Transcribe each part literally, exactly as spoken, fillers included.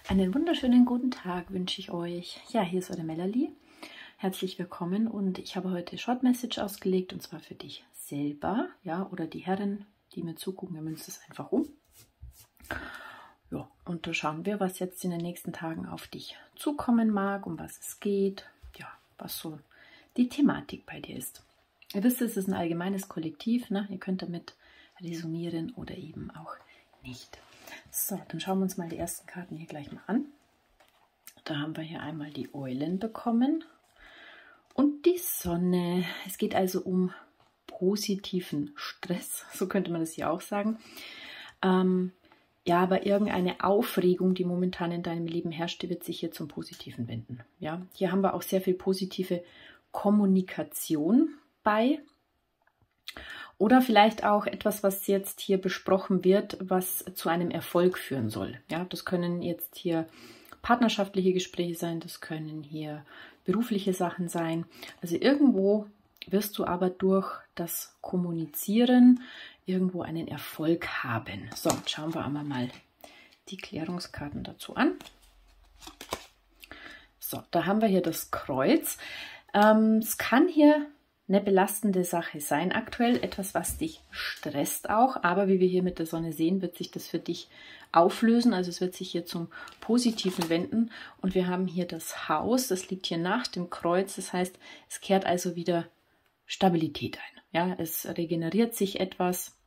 Einen wunderschönen guten Tag wünsche ich euch. Ja, hier ist eure Melanie. Herzlich willkommen und ich habe heute Short Message ausgelegt und zwar für dich selber, ja, oder die Herren, die mir zugucken, ihr münzt es einfach um. Ja, und da schauen wir, was jetzt in den nächsten Tagen auf dich zukommen mag, um was es geht, ja, was so die Thematik bei dir ist. Ihr wisst, es ist ein allgemeines Kollektiv, ne? Ihr könnt damit resonieren oder eben auch nicht. So, dann schauen wir uns mal die ersten Karten hier gleich mal an. Da haben wir hier einmal die Eulen bekommen und die Sonne. Es geht also um positiven Stress, so könnte man das hier auch sagen. Ähm, ja, aber irgendeine Aufregung, die momentan in deinem Leben herrscht, die wird sich hier zum Positiven wenden. Ja, hier haben wir auch sehr viel positive Kommunikation bei. Oder vielleicht auch etwas, was jetzt hier besprochen wird, was zu einem Erfolg führen soll. Ja, das können jetzt hier partnerschaftliche Gespräche sein, das können hier berufliche Sachen sein. Also irgendwo wirst du aber durch das Kommunizieren irgendwo einen Erfolg haben. So, schauen wir einmal mal die Klärungskarten dazu an. So, da haben wir hier das Kreuz. Ähm, es kann hier eine belastende Sache sein aktuell, etwas, was dich stresst auch, aber wie wir hier mit der Sonne sehen, wird sich das für dich auflösen, also es wird sich hier zum Positiven wenden und wir haben hier das Haus, das liegt hier nach dem Kreuz, das heißt, es kehrt also wieder Stabilität ein, ja, es regeneriert sich etwas,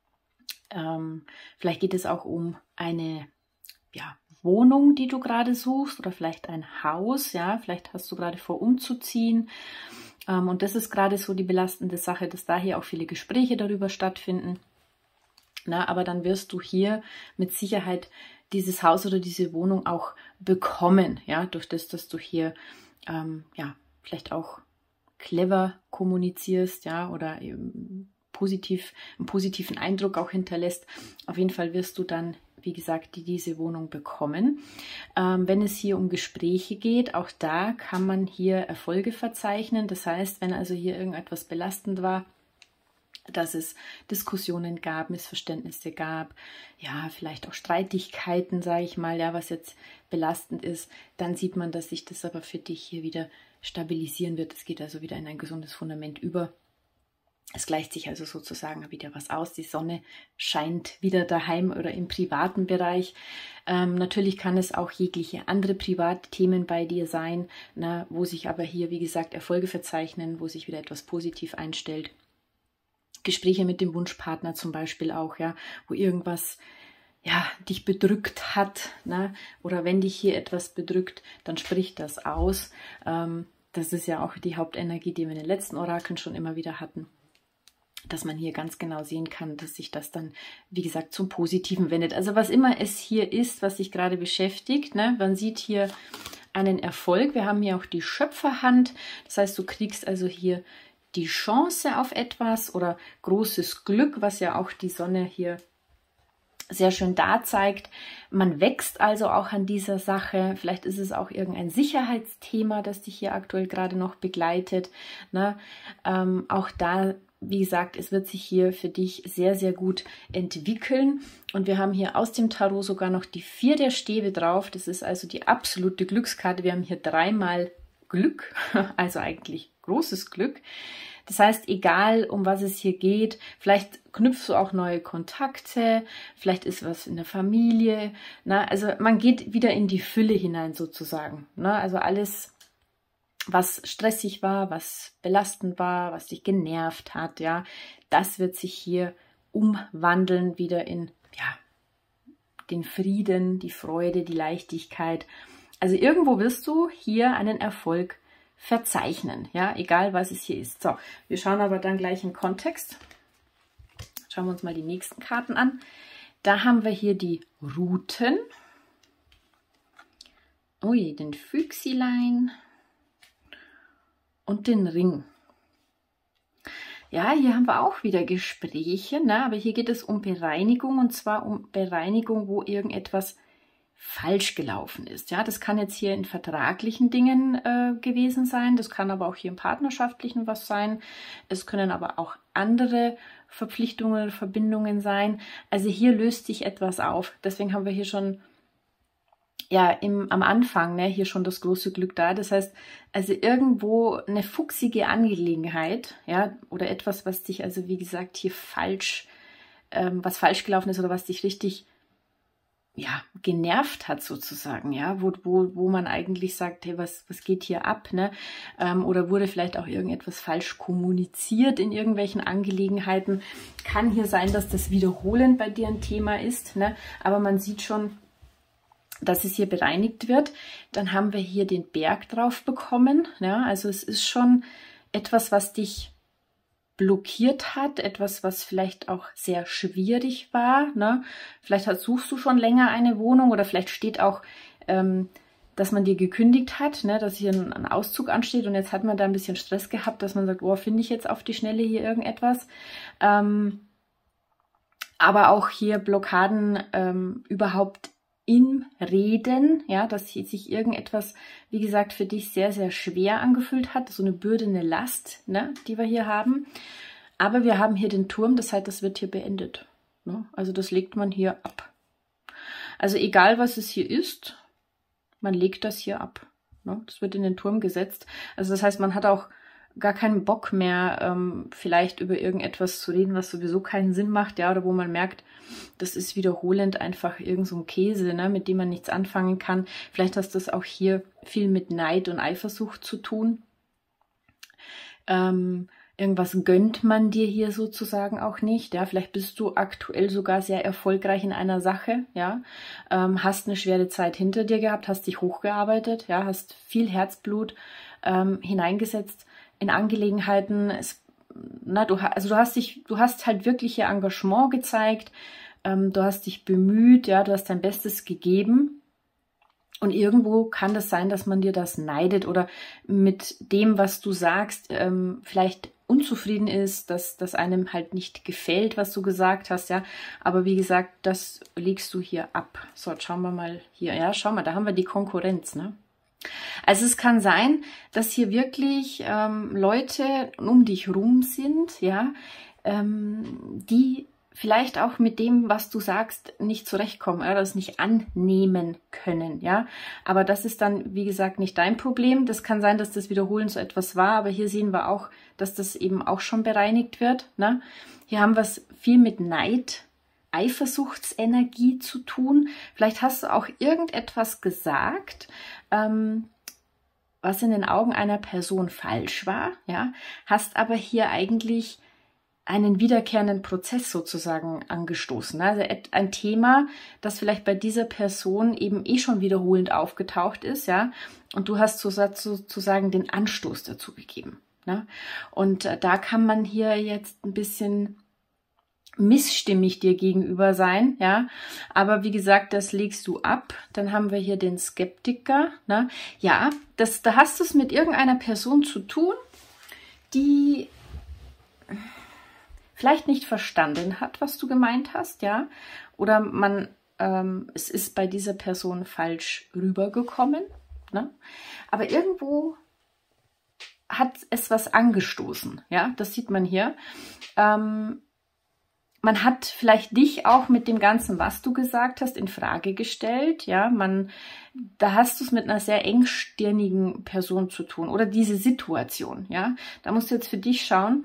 ähm, vielleicht geht es auch um eine, ja, Wohnung, die du gerade suchst oder vielleicht ein Haus, ja, vielleicht hast du gerade vor umzuziehen. Und das ist gerade so die belastende Sache, dass da hier auch viele Gespräche darüber stattfinden. Na, aber dann wirst du hier mit Sicherheit dieses Haus oder diese Wohnung auch bekommen, ja, durch das, dass du hier ähm, ja, vielleicht auch clever kommunizierst, ja, oder eben positiv, einen positiven Eindruck auch hinterlässt. Auf jeden Fall wirst du dann, wie gesagt, die diese Wohnung bekommen. Ähm, wenn es hier um Gespräche geht, auch da kann man hier Erfolge verzeichnen. Das heißt, wenn also hier irgendetwas belastend war, dass es Diskussionen gab, Missverständnisse gab, ja, vielleicht auch Streitigkeiten, sage ich mal, ja, was jetzt belastend ist, dann sieht man, dass sich das aber für dich hier wieder stabilisieren wird. Es geht also wieder in ein gesundes Fundament über. Es gleicht sich also sozusagen wieder was aus. Die Sonne scheint wieder daheim oder im privaten Bereich. Ähm, natürlich kann es auch jegliche andere Privatthemen bei dir sein, na, wo sich aber hier, wie gesagt, Erfolge verzeichnen, wo sich wieder etwas positiv einstellt. Gespräche mit dem Wunschpartner zum Beispiel auch, ja, wo irgendwas ja, dich bedrückt hat, na, oder wenn dich hier etwas bedrückt, dann sprich das aus. Ähm, das ist ja auch die Hauptenergie, die wir in den letzten Orakeln schon immer wieder hatten, dass man hier ganz genau sehen kann, dass sich das dann, wie gesagt, zum Positiven wendet. Also was immer es hier ist, was sich gerade beschäftigt, ne? Man sieht hier einen Erfolg. Wir haben hier auch die Schöpferhand. Das heißt, du kriegst also hier die Chance auf etwas oder großes Glück, was ja auch die Sonne hier sehr schön da zeigt. Man wächst also auch an dieser Sache. Vielleicht ist es auch irgendein Sicherheitsthema, das dich hier aktuell gerade noch begleitet. Ne? Ähm, auch da, wie gesagt, es wird sich hier für dich sehr, sehr gut entwickeln. Und wir haben hier aus dem Tarot sogar noch die vier der Stäbe drauf. Das ist also die absolute Glückskarte. Wir haben hier dreimal Glück, also eigentlich großes Glück. Das heißt, egal um was es hier geht, vielleicht knüpfst du auch neue Kontakte, vielleicht ist was in der Familie. Na, also man geht wieder in die Fülle hinein sozusagen. Na, also alles, was stressig war, was belastend war, was dich genervt hat, ja, das wird sich hier umwandeln wieder in ja, den Frieden, die Freude, die Leichtigkeit. Also irgendwo wirst du hier einen Erfolg verzeichnen, ja, egal was es hier ist. So, wir schauen aber dann gleich im Kontext. Schauen wir uns mal die nächsten Karten an. Da haben wir hier die Ruten. Ui, den Füchsilein und den Ring. Ja, hier haben wir auch wieder Gespräche, ne? Aber hier geht es um Bereinigung und zwar um Bereinigung, wo irgendetwas falsch gelaufen ist. Ja, das kann jetzt hier in vertraglichen Dingen äh, gewesen sein, das kann aber auch hier im partnerschaftlichen was sein. Es können aber auch andere Verpflichtungen oder Verbindungen sein. Also hier löst sich etwas auf. Deswegen haben wir hier schon ja, im, am Anfang, ne, hier schon das große Glück da. Das heißt, also irgendwo eine fuchsige Angelegenheit, ja, oder etwas, was dich also, wie gesagt, hier falsch, ähm, was falsch gelaufen ist oder was dich richtig, ja, genervt hat sozusagen, ja, wo, wo, wo man eigentlich sagt, hey, was, was geht hier ab, ne, ähm, oder wurde vielleicht auch irgendetwas falsch kommuniziert in irgendwelchen Angelegenheiten. Kann hier sein, dass das wiederholend bei dir ein Thema ist, ne, aber man sieht schon, dass es hier bereinigt wird. Dann haben wir hier den Berg drauf bekommen. Ja, also es ist schon etwas, was dich blockiert hat, etwas, was vielleicht auch sehr schwierig war. Ne? Vielleicht hast, suchst du schon länger eine Wohnung oder vielleicht steht auch, ähm, dass man dir gekündigt hat, ne? Dass hier ein, ein Auszug ansteht und jetzt hat man da ein bisschen Stress gehabt, dass man sagt, oh, finde ich jetzt auf die Schnelle hier irgendetwas. Ähm, aber auch hier Blockaden ähm, überhaupt im Reden, ja, dass sich irgendetwas, wie gesagt, für dich sehr, sehr schwer angefühlt hat. So eine Bürde, eine Last, ne, die wir hier haben. Aber wir haben hier den Turm, das heißt, das wird hier beendet. Ne? Also das legt man hier ab. Also egal, was es hier ist, man legt das hier ab. Ne? Das wird in den Turm gesetzt. Also das heißt, man hat auch gar keinen Bock mehr, ähm, vielleicht über irgendetwas zu reden, was sowieso keinen Sinn macht, ja, oder wo man merkt, das ist wiederholend einfach irgend so ein Käse, ne, mit dem man nichts anfangen kann. Vielleicht hast du das auch hier viel mit Neid und Eifersucht zu tun. Ähm, irgendwas gönnt man dir hier sozusagen auch nicht, ja, vielleicht bist du aktuell sogar sehr erfolgreich in einer Sache, ja, ähm, hast eine schwere Zeit hinter dir gehabt, hast dich hochgearbeitet, ja, hast viel Herzblut ähm, hineingesetzt in Angelegenheiten. Es, na, du, also du hast dich, du hast halt wirklich ihr Engagement gezeigt, ähm, du hast dich bemüht, ja, du hast dein Bestes gegeben. Und irgendwo kann das sein, dass man dir das neidet oder mit dem, was du sagst, ähm, vielleicht unzufrieden ist, dass das einem halt nicht gefällt, was du gesagt hast, ja. Aber wie gesagt, das legst du hier ab. So, jetzt schauen wir mal hier. Ja, schau mal, da haben wir die Konkurrenz, ne? Also es kann sein, dass hier wirklich ähm, Leute um dich rum sind, ja, ähm, die vielleicht auch mit dem, was du sagst, nicht zurechtkommen oder das nicht annehmen können, ja. Aber das ist dann, wie gesagt, nicht dein Problem. Das kann sein, dass das Wiederholen so etwas war, aber hier sehen wir auch, dass das eben auch schon bereinigt wird, ne? Hier haben wir es viel mit Neid, Eifersuchtsenergie zu tun. Vielleicht hast du auch irgendetwas gesagt, ähm, was in den Augen einer Person falsch war, ja, hast aber hier eigentlich einen wiederkehrenden Prozess sozusagen angestoßen. Also ein Thema, das vielleicht bei dieser Person eben eh schon wiederholend aufgetaucht ist, ja, und du hast sozusagen den Anstoß dazu gegeben. Ne? Und da kann man hier jetzt ein bisschen missstimmig dir gegenüber sein, ja, aber wie gesagt, das legst du ab. Dann haben wir hier den Skeptiker, ne? Ja, das, da hast du es mit irgendeiner Person zu tun, die vielleicht nicht verstanden hat, was du gemeint hast, ja, oder man, ähm, es ist bei dieser Person falsch rübergekommen, ne? Aber irgendwo hat es was angestoßen, ja, das sieht man hier. Ähm, Man hat vielleicht dich auch mit dem Ganzen, was du gesagt hast, in Frage gestellt. Ja, man, da hast du es mit einer sehr engstirnigen Person zu tun oder diese Situation. Ja, da musst du jetzt für dich schauen.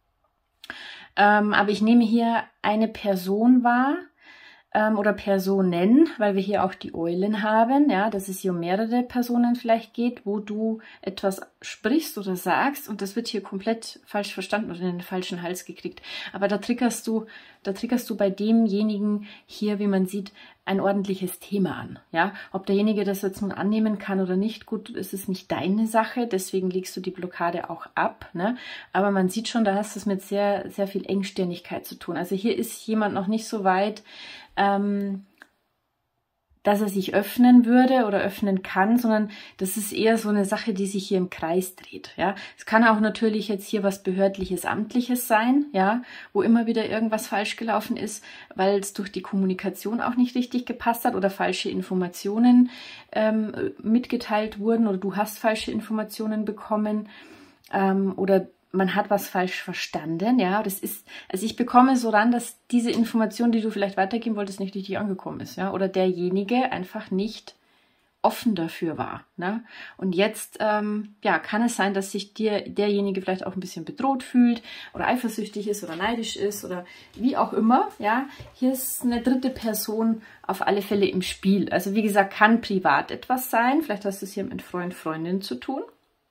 Ähm, aber ich nehme hier eine Person wahr ähm, oder Personen, weil wir hier auch die Eulen haben. Ja, dass es hier um mehrere Personen vielleicht geht, wo du etwas sprichst oder sagst und das wird hier komplett falsch verstanden oder in den falschen Hals gekriegt. Aber da triggerst du, da triggerst du bei demjenigen hier, wie man sieht, ein ordentliches Thema an. Ja, ob derjenige das jetzt nun annehmen kann oder nicht, gut, es ist nicht deine Sache, deswegen legst du die Blockade auch ab. Ne? Aber man sieht schon, da hast du es mit sehr, sehr viel Engstirnigkeit zu tun. Also hier ist jemand noch nicht so weit, ähm, dass er sich öffnen würde oder öffnen kann, sondern das ist eher so eine Sache, die sich hier im Kreis dreht. Ja, es kann auch natürlich jetzt hier was Behördliches, Amtliches sein, ja, wo immer wieder irgendwas falsch gelaufen ist, weil es durch die Kommunikation auch nicht richtig gepasst hat oder falsche Informationen ähm, mitgeteilt wurden oder du hast falsche Informationen bekommen ähm, oder man hat was falsch verstanden, ja, das ist, also ich bekomme so ran, dass diese Information, die du vielleicht weitergeben wolltest, nicht richtig angekommen ist, ja, oder derjenige einfach nicht offen dafür war. Ne? Und jetzt ähm, ja, kann es sein, dass sich dir derjenige vielleicht auch ein bisschen bedroht fühlt oder eifersüchtig ist oder neidisch ist oder wie auch immer. Ja? Hier ist eine dritte Person auf alle Fälle im Spiel. Also wie gesagt, kann privat etwas sein. Vielleicht hast du es hier mit Freund, Freundin zu tun.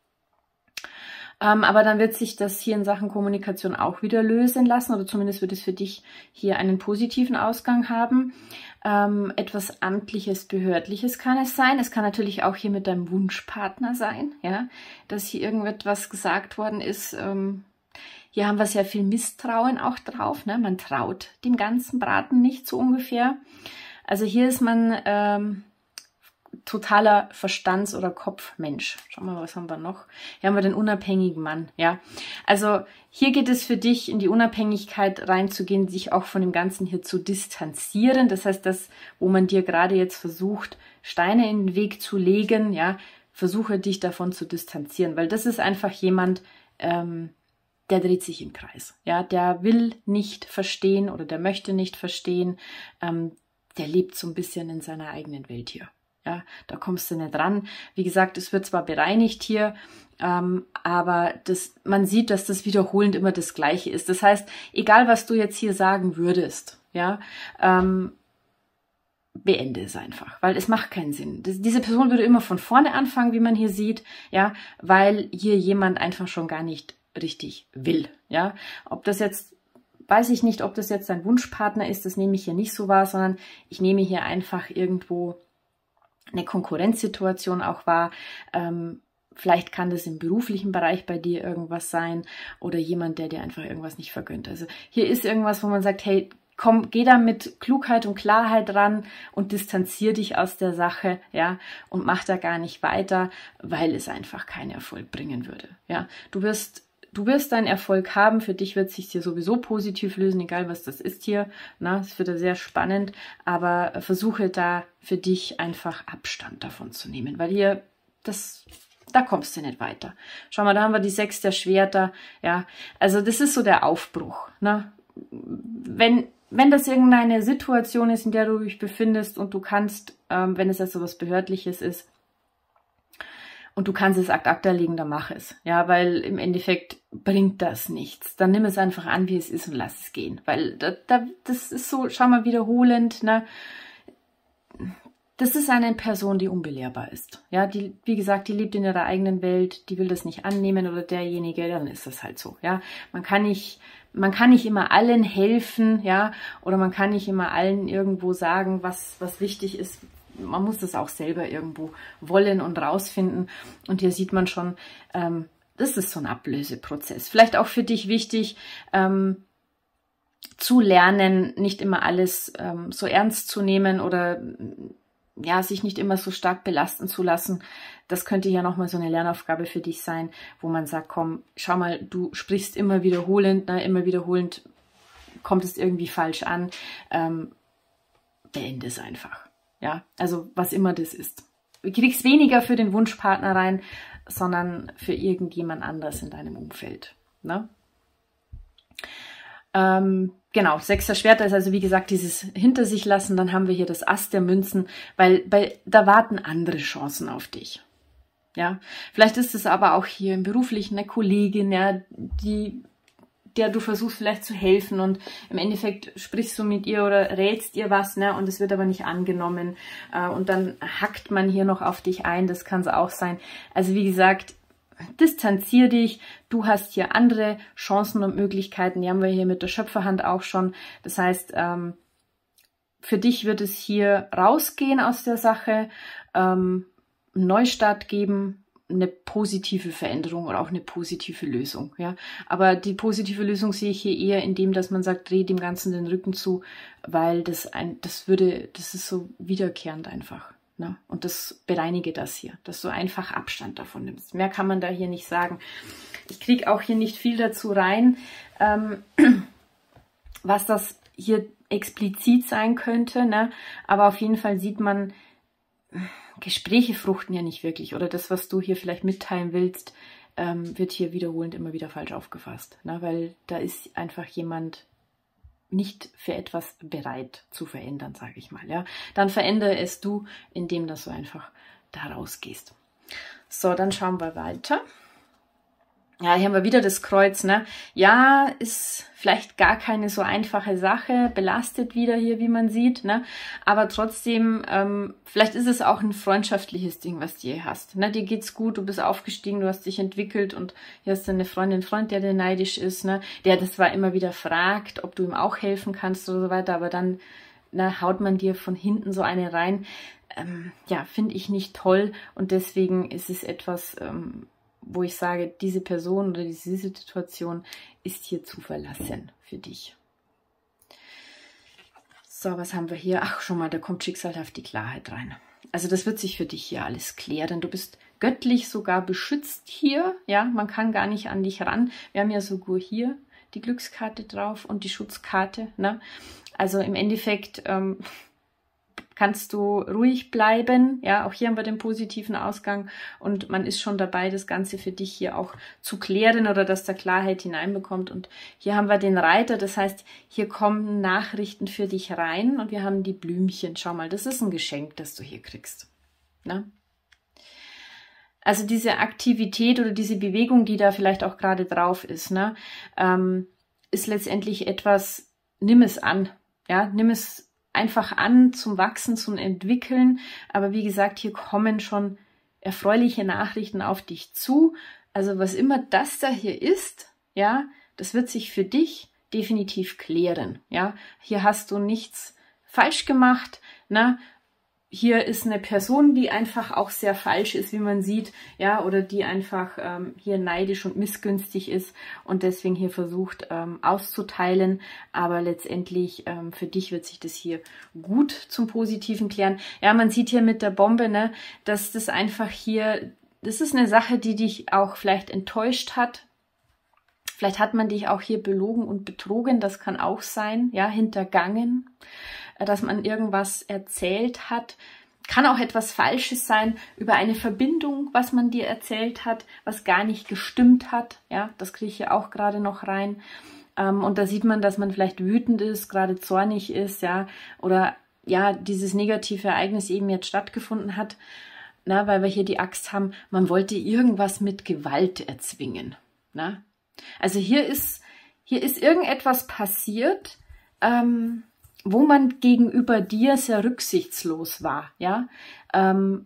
Ähm, aber dann wird sich das hier in Sachen Kommunikation auch wieder lösen lassen oder zumindest wird es für dich hier einen positiven Ausgang haben. Ähm, etwas Amtliches, Behördliches kann es sein. Es kann natürlich auch hier mit deinem Wunschpartner sein, ja, dass hier irgendetwas gesagt worden ist. Ähm, hier haben wir sehr viel Misstrauen auch drauf, ne? Man traut dem ganzen Braten nicht so ungefähr. Also hier ist man ähm, totaler Verstands- oder Kopfmensch. Schauen wir mal, was haben wir noch? Hier haben wir den unabhängigen Mann, ja. Also hier geht es für dich, in die Unabhängigkeit reinzugehen, sich auch von dem Ganzen hier zu distanzieren. Das heißt, das, wo man dir gerade jetzt versucht, Steine in den Weg zu legen, ja, versuche dich davon zu distanzieren, weil das ist einfach jemand, ähm, der dreht sich im Kreis, ja, der will nicht verstehen oder der möchte nicht verstehen, ähm, der lebt so ein bisschen in seiner eigenen Welt hier. Ja, da kommst du nicht dran. Wie gesagt, es wird zwar bereinigt hier, ähm, aber das, man sieht, dass das wiederholend immer das Gleiche ist. Das heißt, egal was du jetzt hier sagen würdest, ja, ähm, beende es einfach, weil es macht keinen Sinn. Das, diese Person würde immer von vorne anfangen, wie man hier sieht, ja, weil hier jemand einfach schon gar nicht richtig will, ja. Ob das jetzt, weiß ich nicht, ob das jetzt dein Wunschpartner ist, das nehme ich hier nicht so wahr, sondern ich nehme hier einfach irgendwo eine Konkurrenzsituation auch wahr. Ähm, vielleicht kann das im beruflichen Bereich bei dir irgendwas sein oder jemand, der dir einfach irgendwas nicht vergönnt. Also hier ist irgendwas, wo man sagt, hey, komm, geh da mit Klugheit und Klarheit ran und distanzier dich aus der Sache, ja, und mach da gar nicht weiter, weil es einfach keinen Erfolg bringen würde, ja. Du wirst Du wirst deinen Erfolg haben, für dich wird es sich hier sowieso positiv lösen, egal was das ist hier. Na, es wird ja sehr spannend, aber versuche da für dich einfach Abstand davon zu nehmen, weil hier, das, da kommst du nicht weiter. Schau mal, da haben wir die Sechs der Schwerter, ja, also das ist so der Aufbruch. Ne? Wenn, wenn das irgendeine Situation ist, in der du dich befindest und du kannst, ähm, wenn es jetzt so was Behördliches ist, und du kannst es ad acta legen, dann mach es. Ja, weil im Endeffekt bringt das nichts. Dann nimm es einfach an, wie es ist und lass es gehen. Weil da, da, das ist so, schau mal, wiederholend, ne? Das ist eine Person, die unbelehrbar ist. Ja, die, wie gesagt, die lebt in ihrer eigenen Welt, die will das nicht annehmen oder derjenige, dann ist das halt so. Ja, man kann nicht, man kann nicht immer allen helfen, ja, oder man kann nicht immer allen irgendwo sagen, was, was wichtig ist. Man muss das auch selber irgendwo wollen und rausfinden. Und hier sieht man schon, ähm, das ist so ein Ablöseprozess. Vielleicht auch für dich wichtig, ähm, zu lernen, nicht immer alles ähm, so ernst zu nehmen oder ja, sich nicht immer so stark belasten zu lassen. Das könnte ja nochmal so eine Lernaufgabe für dich sein, wo man sagt, komm, schau mal, du sprichst immer wiederholend, ne, immer wiederholend kommt es irgendwie falsch an. Ähm, beende es einfach. Ja, also was immer das ist. Du kriegst weniger für den Wunschpartner rein, sondern für irgendjemand anders in deinem Umfeld. Ne? Ähm, genau, Sechs der Schwerter ist also wie gesagt dieses hinter sich lassen. Dann haben wir hier das Ass der Münzen, weil bei, da warten andere Chancen auf dich. Ja, vielleicht ist es aber auch hier im Beruflichen eine Kollegin, ja, die der du versuchst vielleicht zu helfen und im Endeffekt sprichst du mit ihr oder rätst ihr was, ne, und es wird aber nicht angenommen äh, und dann hackt man hier noch auf dich ein, das kann es auch sein. Also wie gesagt, distanzier dich, du hast hier andere Chancen und Möglichkeiten, die haben wir hier mit der Schöpferhand auch schon. Das heißt, ähm, für dich wird es hier rausgehen aus der Sache, ähm, einen Neustart geben, eine positive Veränderung oder auch eine positive Lösung, ja. Aber die positive Lösung sehe ich hier eher in dem, dass man sagt, dreh dem Ganzen den Rücken zu, weil das ein, das würde, das ist so wiederkehrend einfach, ne? Und das bereinige das hier, dass du einfach Abstand davon nimmst. Mehr kann man da hier nicht sagen. Ich kriege auch hier nicht viel dazu rein, ähm, was das hier explizit sein könnte, ne? Aber auf jeden Fall sieht man, Gespräche fruchten ja nicht wirklich oder das, was du hier vielleicht mitteilen willst, ähm, wird hier wiederholend immer wieder falsch aufgefasst, ne? Weil da ist einfach jemand nicht für etwas bereit zu verändern, sage ich mal. Ja, dann verändere es du, indem dass du einfach da rausgehst. So, dann schauen wir weiter. Ja, hier haben wir wieder das Kreuz, ne? Ja, ist vielleicht gar keine so einfache Sache, belastet wieder hier, wie man sieht, ne? Aber trotzdem, ähm, vielleicht ist es auch ein freundschaftliches Ding, was du hier hast, ne? Dir geht's gut, du bist aufgestiegen, du hast dich entwickelt und hier hast du eine Freundin, Freund, der dir neidisch ist, ne? Der das zwar immer wieder fragt, ob du ihm auch helfen kannst oder so weiter, aber dann, na, haut man dir von hinten so eine rein. Ähm, ja, finde ich nicht toll und deswegen ist es etwas, ähm, wo ich sage, diese Person oder diese Situation ist hier zu verlassen für dich. So, was haben wir hier? Ach, schon mal, da kommt schicksalhaft die Klarheit rein. Also das wird sich für dich hier alles klären. Du bist göttlich sogar beschützt hier. Ja, man kann gar nicht an dich ran. Wir haben ja sogar hier die Glückskarte drauf und die Schutzkarte. Ne? Also im Endeffekt ähm, kannst du ruhig bleiben. Ja, auch hier haben wir den positiven Ausgang und man ist schon dabei, das Ganze für dich hier auch zu klären oder dass da Klarheit hineinbekommt. Und hier haben wir den Reiter, das heißt, hier kommen Nachrichten für dich rein und wir haben die Blümchen. Schau mal, das ist ein Geschenk, das du hier kriegst. Na? Also diese Aktivität oder diese Bewegung, die da vielleicht auch gerade drauf ist, ne, ähm, ist letztendlich etwas, nimm es an. Ja, nimm es einfach an zum Wachsen, zum Entwickeln. Aber wie gesagt, hier kommen schon erfreuliche Nachrichten auf dich zu. Also was immer das da hier ist, ja, das wird sich für dich definitiv klären. Ja, hier hast du nichts falsch gemacht, ne? Hier ist eine Person, die einfach auch sehr falsch ist, wie man sieht, ja, oder die einfach ähm, hier neidisch und missgünstig ist und deswegen hier versucht ähm, auszuteilen, aber letztendlich ähm, für dich wird sich das hier gut zum Positiven klären. Ja, man sieht hier mit der Bombe, ne, dass das einfach hier, das ist eine Sache, die dich auch vielleicht enttäuscht hat. Vielleicht hat man dich auch hier belogen und betrogen, das kann auch sein, ja, hintergangen, dass man irgendwas erzählt hat. Kann auch etwas Falsches sein über eine Verbindung, was man dir erzählt hat, was gar nicht gestimmt hat. Ja, das kriege ich hier auch gerade noch rein. Und da sieht man, dass man vielleicht wütend ist, gerade zornig ist, ja, oder ja, dieses negative Ereignis eben jetzt stattgefunden hat, na, weil wir hier die Axt haben, man wollte irgendwas mit Gewalt erzwingen. Na? Also hier ist, hier ist irgendetwas passiert, ähm, wo man gegenüber dir sehr rücksichtslos war, ja, ähm,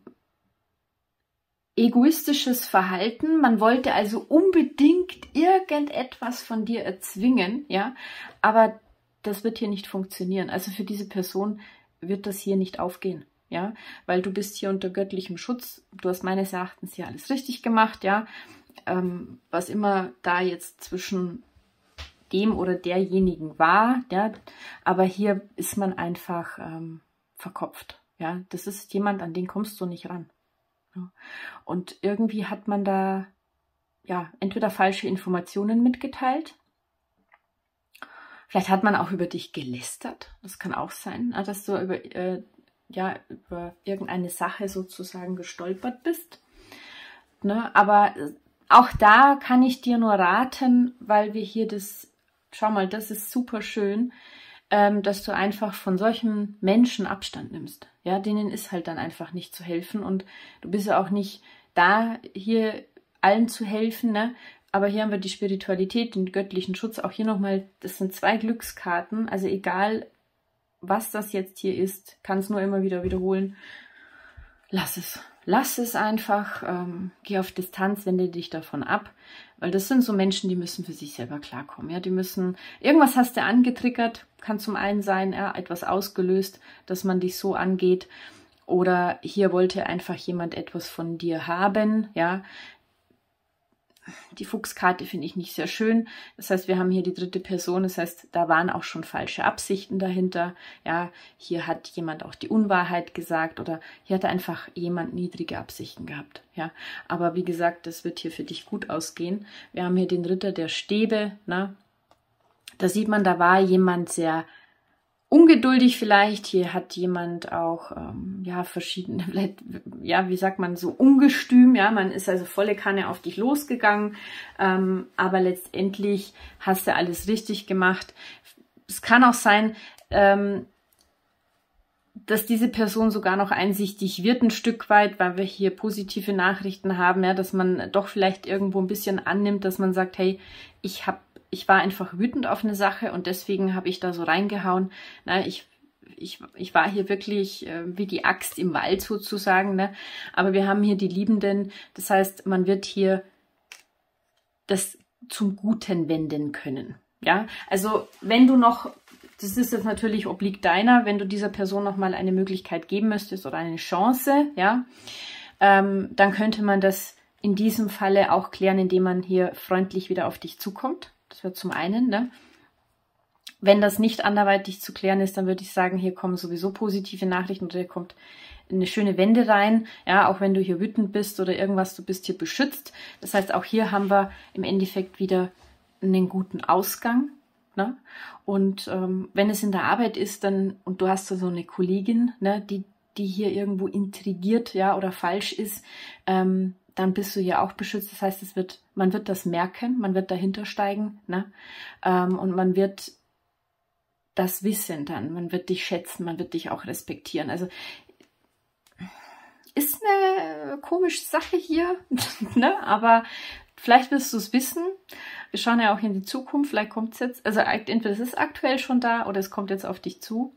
egoistisches Verhalten, man wollte also unbedingt irgendetwas von dir erzwingen, ja, aber das wird hier nicht funktionieren, also für diese Person wird das hier nicht aufgehen, ja, weil du bist hier unter göttlichem Schutz, du hast meines Erachtens hier alles richtig gemacht, ja, ähm, was immer da jetzt zwischen dem oder derjenigen war, ja, aber hier ist man einfach ähm, verkopft, ja, das ist jemand, an den kommst du nicht ran. Ja. Und irgendwie hat man da, ja, entweder falsche Informationen mitgeteilt, vielleicht hat man auch über dich gelästert, das kann auch sein, dass du über, äh, ja, über irgendeine Sache sozusagen gestolpert bist, ne, aber auch da kann ich dir nur raten, weil wir hier das, schau mal, das ist super schön, ähm, dass du einfach von solchen Menschen Abstand nimmst. Ja, denen ist halt dann einfach nicht zu helfen und du bist ja auch nicht da, hier allen zu helfen, ne? Aber hier haben wir die Spiritualität, den göttlichen Schutz, auch hier nochmal, das sind zwei Glückskarten, also egal, was das jetzt hier ist, kann es nur immer wieder wiederholen, lass es. Lass es einfach, ähm, geh auf Distanz, wende dich davon ab, weil das sind so Menschen, die müssen für sich selber klarkommen. Ja, die müssen, irgendwas hast du angetriggert, kann zum einen sein, ja, etwas ausgelöst, dass man dich so angeht, oder hier wollte einfach jemand etwas von dir haben, ja. Die Fuchskarte finde ich nicht sehr schön. Das heißt, wir haben hier die dritte Person. Das heißt, da waren auch schon falsche Absichten dahinter. Ja, hier hat jemand auch die Unwahrheit gesagt oder hier hat einfach jemand niedrige Absichten gehabt. Ja, aber wie gesagt, das wird hier für dich gut ausgehen. Wir haben hier den Ritter der Stäbe. Ne? Da sieht man, da war jemand sehr ungeduldig vielleicht, hier hat jemand auch, ähm, ja, verschiedene, vielleicht, ja, wie sagt man, so ungestüm, ja, man ist also volle Kanne auf dich losgegangen, ähm, aber letztendlich hast du alles richtig gemacht. Es kann auch sein, ähm, dass diese Person sogar noch einsichtig wird, ein Stück weit, weil wir hier positive Nachrichten haben, ja, dass man doch vielleicht irgendwo ein bisschen annimmt, dass man sagt, hey, ich hab, ich war einfach wütend auf eine Sache und deswegen habe ich da so reingehauen. Na, ich, ich, ich war hier wirklich äh, wie die Axt im Wald sozusagen, ne? Aber wir haben hier die Liebenden, das heißt, man wird hier das zum Guten wenden können. Ja, also wenn du noch, das ist jetzt natürlich obliegt deiner, wenn du dieser Person nochmal eine Möglichkeit geben möchtest oder eine Chance, ja, ähm, dann könnte man das in diesem Falle auch klären, indem man hier freundlich wieder auf dich zukommt. Das wird zum einen, ne? Wenn das nicht anderweitig zu klären ist, dann würde ich sagen, hier kommen sowieso positive Nachrichten oder hier kommt eine schöne Wende rein, ja, auch wenn du hier wütend bist oder irgendwas, du bist hier beschützt. Das heißt, auch hier haben wir im Endeffekt wieder einen guten Ausgang. Ne? Und ähm, wenn es in der Arbeit ist, dann, und du hast da so eine Kollegin, ne, die, die hier irgendwo intrigiert, ja, oder falsch ist, ähm, dann bist du hier auch beschützt. Das heißt, es wird, man wird das merken, man wird dahinter steigen, ne? Ähm, und man wird das wissen dann, man wird dich schätzen, man wird dich auch respektieren. Also ist eine komische Sache hier, ne? Aber vielleicht wirst du es wissen. Wir schauen ja auch in die Zukunft, vielleicht kommt es jetzt, also entweder es ist aktuell schon da oder es kommt jetzt auf dich zu.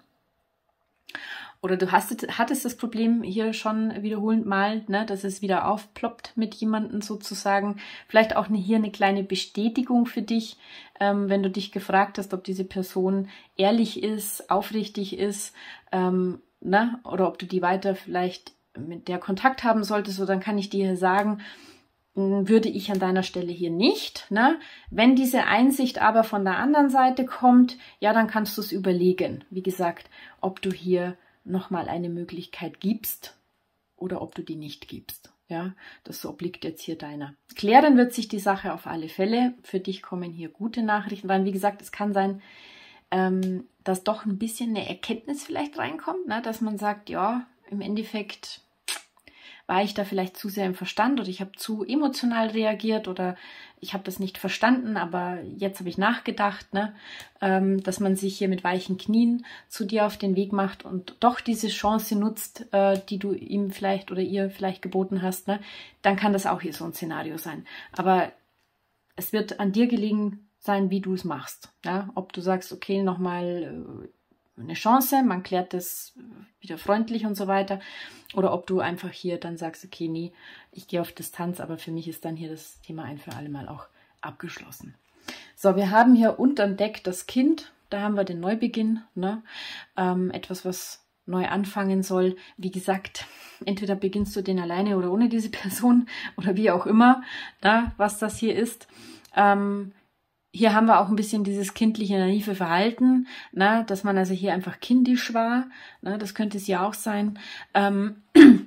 Oder du hast, hattest das Problem hier schon wiederholend mal, ne, dass es wieder aufploppt mit jemandem sozusagen. Vielleicht auch eine, hier eine kleine Bestätigung für dich, ähm, wenn du dich gefragt hast, ob diese Person ehrlich ist, aufrichtig ist, ähm, ne, oder ob du die weiter vielleicht mit der Kontakt haben solltest. So, dann kann ich dir sagen, würde ich an deiner Stelle hier nicht. Ne? Wenn diese Einsicht aber von der anderen Seite kommt, ja, dann kannst du es überlegen. Wie gesagt, ob du hier nochmal eine Möglichkeit gibst oder ob du die nicht gibst. Ja, das obliegt jetzt hier deiner. Klären wird sich die Sache auf alle Fälle. Für dich kommen hier gute Nachrichten rein. Wie gesagt, es kann sein, ähm, dass doch ein bisschen eine Erkenntnis vielleicht reinkommt, ne? Dass man sagt, ja, im Endeffekt war ich da vielleicht zu sehr im Verstand oder ich habe zu emotional reagiert oder ich habe das nicht verstanden, aber jetzt habe ich nachgedacht, ne, ähm, dass man sich hier mit weichen Knien zu dir auf den Weg macht und doch diese Chance nutzt, äh, die du ihm vielleicht oder ihr vielleicht geboten hast, ne, dann kann das auch hier so ein Szenario sein. Aber es wird an dir gelegen sein, wie du es machst. Ja? Ob du sagst, okay, nochmal äh, eine Chance, man klärt das wieder freundlich und so weiter. Oder ob du einfach hier dann sagst, okay, nee, ich gehe auf Distanz, aber für mich ist dann hier das Thema ein für alle Mal auch abgeschlossen. So, wir haben hier unterm Deck das Kind, da haben wir den Neubeginn, ne? Ähm, etwas, was neu anfangen soll. Wie gesagt, entweder beginnst du den alleine oder ohne diese Person oder wie auch immer, ne, was das hier ist. Ähm, Hier haben wir auch ein bisschen dieses kindliche, naive Verhalten, ne, dass man also hier einfach kindisch war. Ne, das könnte es ja auch sein. Ähm,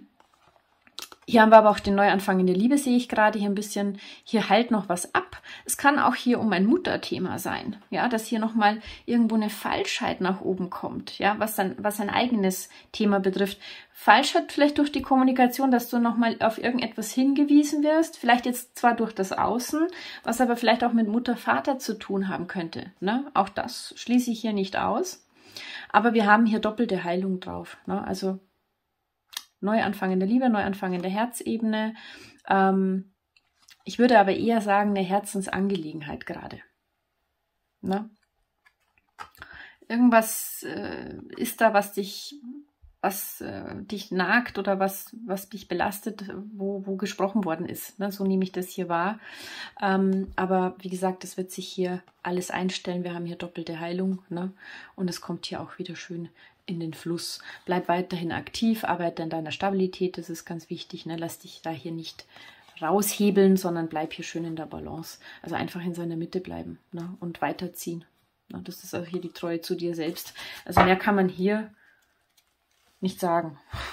hier haben wir aber auch den Neuanfang in der Liebe, sehe ich gerade hier ein bisschen. Hier heilt noch was ab. Es kann auch hier um ein Mutterthema sein, ja, dass hier nochmal irgendwo eine Falschheit nach oben kommt, ja, was dann, was ein eigenes Thema betrifft. Falschheit vielleicht durch die Kommunikation, dass du nochmal auf irgendetwas hingewiesen wirst, vielleicht jetzt zwar durch das Außen, was aber vielleicht auch mit Mutter, Vater zu tun haben könnte, ne? Auch das schließe ich hier nicht aus. Aber wir haben hier doppelte Heilung drauf, ne? Also Neuanfang in der Liebe, Neuanfang in der Herzebene. Ähm, ich würde aber eher sagen, eine Herzensangelegenheit gerade. Ne? Irgendwas äh, ist da, was dich, was äh, dich nagt oder was, was dich belastet, wo, wo gesprochen worden ist. Ne? So nehme ich das hier wahr. Ähm, aber wie gesagt, es wird sich hier alles einstellen. Wir haben hier doppelte Heilung, ne? Und es kommt hier auch wieder schön in den Fluss. Bleib weiterhin aktiv, arbeite an deiner Stabilität, das ist ganz wichtig. Ne? Lass dich da hier nicht raushebeln, sondern bleib hier schön in der Balance. Also einfach in seiner Mitte bleiben, ne? Und weiterziehen. Ne? Das ist auch hier die Treue zu dir selbst. Also mehr kann man hier nicht sagen.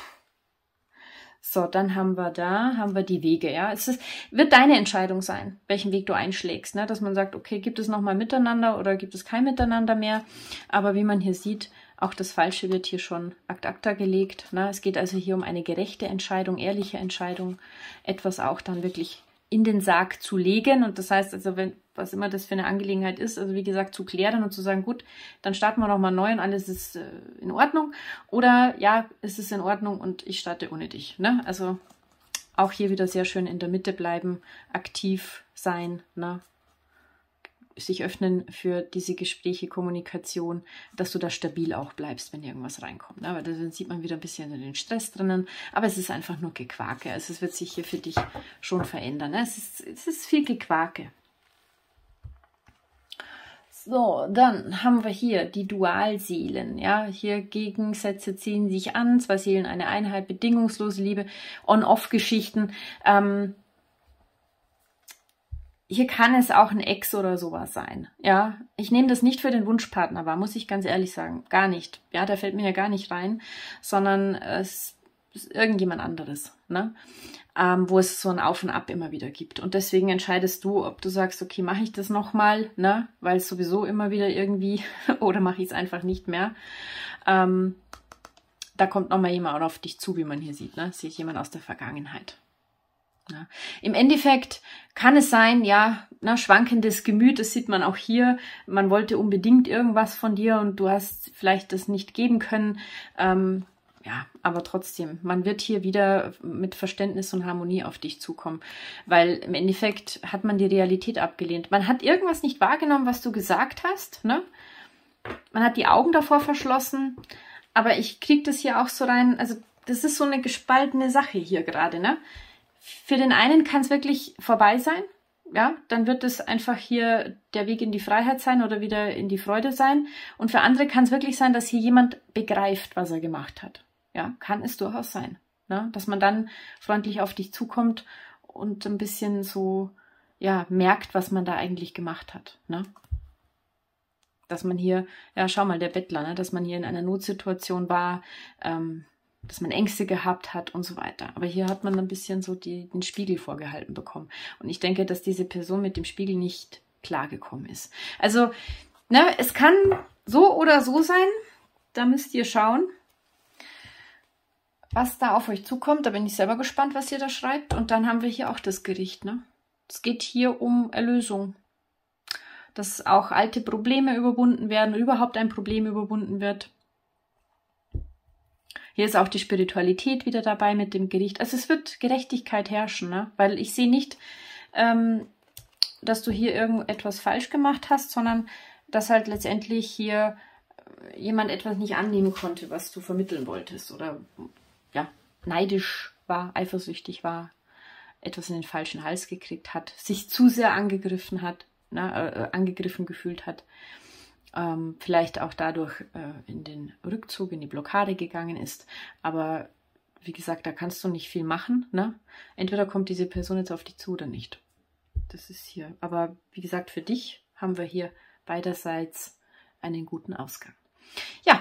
So, dann haben wir da, haben wir die Wege. Ja, es ist, wird deine Entscheidung sein, welchen Weg du einschlägst. Ne? Dass man sagt, okay, gibt es nochmal Miteinander oder gibt es kein Miteinander mehr? Aber wie man hier sieht, auch das Falsche wird hier schon ad acta gelegt. Ne? Es geht also hier um eine gerechte Entscheidung, ehrliche Entscheidung. Etwas auch dann wirklich in den Sarg zu legen. Und das heißt also, wenn, was immer das für eine Angelegenheit ist, also wie gesagt, zu klären und zu sagen, gut, dann starten wir nochmal neu und alles ist äh, in Ordnung. Oder ja, es ist in Ordnung und ich starte ohne dich. Ne? Also auch hier wieder sehr schön in der Mitte bleiben, aktiv sein, ne? Sich öffnen für diese Gespräche, Kommunikation, dass du da stabil auch bleibst, wenn irgendwas reinkommt. Ne? Aber dann sieht man wieder ein bisschen den Stress drinnen, aber es ist einfach nur Gequake. Also es wird sich hier für dich schon verändern. Ne? Es ist, es ist viel Gequake. So, dann haben wir hier die Dualseelen. Ja, hier Gegensätze ziehen sich an, zwei Seelen, eine Einheit, bedingungslose Liebe, On-Off-Geschichten. Ähm, Hier kann es auch ein Ex oder sowas sein. Ja, ich nehme das nicht für den Wunschpartner wahr, muss ich ganz ehrlich sagen. Gar nicht. Ja, der fällt mir ja gar nicht rein, sondern es ist irgendjemand anderes, ne? Ähm, wo es so ein Auf und Ab immer wieder gibt. Und deswegen entscheidest du, ob du sagst, okay, mache ich das nochmal, ne? Weil es sowieso immer wieder irgendwie, oder mache ich es einfach nicht mehr. Ähm, da kommt nochmal jemand auf dich zu, wie man hier sieht, ne? Sehe ich jemand aus der Vergangenheit. Ja. Im Endeffekt kann es sein, ja, na, schwankendes Gemüt, das sieht man auch hier, man wollte unbedingt irgendwas von dir und du hast vielleicht das nicht geben können, ähm, ja, aber trotzdem, man wird hier wieder mit Verständnis und Harmonie auf dich zukommen, weil im Endeffekt hat man die Realität abgelehnt. Man hat irgendwas nicht wahrgenommen, was du gesagt hast, ne? Man hat die Augen davor verschlossen, aber ich kriege das hier auch so rein, also das ist so eine gespaltene Sache hier gerade, ne? Für den einen kann es wirklich vorbei sein, ja, dann wird es einfach hier der Weg in die Freiheit sein oder wieder in die Freude sein. Und für andere kann es wirklich sein, dass hier jemand begreift, was er gemacht hat. Ja, kann es durchaus sein, ne? Dass man dann freundlich auf dich zukommt und ein bisschen so, ja, merkt, was man da eigentlich gemacht hat, ne? Dass man hier, ja, schau mal, der Bettler, ne? Dass man hier in einer Notsituation war, ähm, dass man Ängste gehabt hat und so weiter. Aber hier hat man ein bisschen so die, den Spiegel vorgehalten bekommen. Und ich denke, dass diese Person mit dem Spiegel nicht klargekommen ist. Also, ne, es kann so oder so sein. Da müsst ihr schauen, was da auf euch zukommt. Da bin ich selber gespannt, was ihr da schreibt. Und dann haben wir hier auch das Gericht, ne? Es geht hier um Erlösung. Dass auch alte Probleme überwunden werden, überhaupt ein Problem überwunden wird. Hier ist auch die Spiritualität wieder dabei mit dem Gericht. Also es wird Gerechtigkeit herrschen, ne? Weil ich sehe nicht, ähm, dass du hier irgendetwas falsch gemacht hast, sondern dass halt letztendlich hier jemand etwas nicht annehmen konnte, was du vermitteln wolltest. Oder ja, neidisch war, eifersüchtig war, etwas in den falschen Hals gekriegt hat, sich zu sehr angegriffen hat, ne, äh, angegriffen gefühlt hat. Ähm, vielleicht auch dadurch äh, in den Rückzug, in die Blockade gegangen ist. Aber wie gesagt, da kannst du nicht viel machen, ne? Entweder kommt diese Person jetzt auf dich zu oder nicht. Das ist hier. Aber wie gesagt, für dich haben wir hier beiderseits einen guten Ausgang. Ja,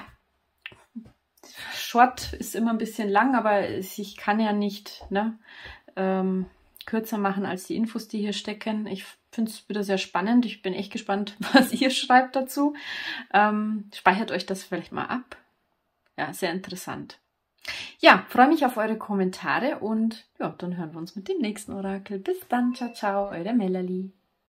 Short ist immer ein bisschen lang, aber ich kann ja nicht, ne, ähm, kürzer machen als die Infos, die hier stecken. Ich finde es wieder sehr spannend. Ich bin echt gespannt, was ihr schreibt dazu. Ähm, speichert euch das vielleicht mal ab. Ja, sehr interessant. Ja, freue mich auf eure Kommentare und ja, dann hören wir uns mit dem nächsten Orakel. Bis dann, ciao, ciao, eure Melanie.